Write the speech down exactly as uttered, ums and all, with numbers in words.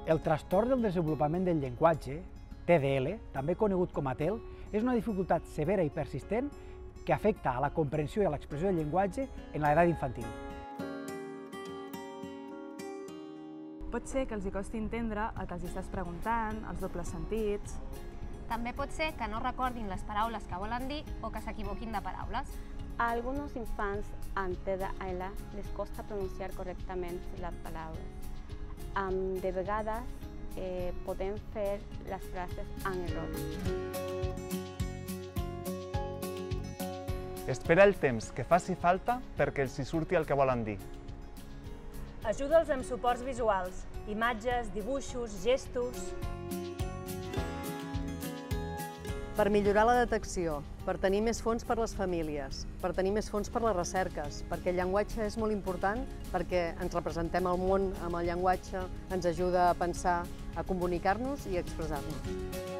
El trastorn del desenvolupament del llenguatge, T D L, també conegut com a T E L, és una dificultat severa i persistent que afecta a la comprensió i a l'expressió del llenguatge en l'edat infantil. Pot ser que els hi costi entendre el que els estàs preguntant, els dobles sentits. També pot ser que no recordin les paraules que volen dir o que s'equivoquin de paraules. A algunos infants amb T D L les costa pronunciar correctament les paraules. Um, de vegades eh, podem fer les frases en error. Espera el temps que faci falta perquè els hi surti el que volen dir. Ajuda'ls amb suports visuals, imatges, dibuixos, gestos. Per millorar la detecció, per tenir més fons per les famílies, per tenir més fons per les recerques, perquè el llenguatge és molt important, perquè ens representem el món amb el llenguatge, ens ajuda a pensar, a comunicar-nos i a expressar-nos.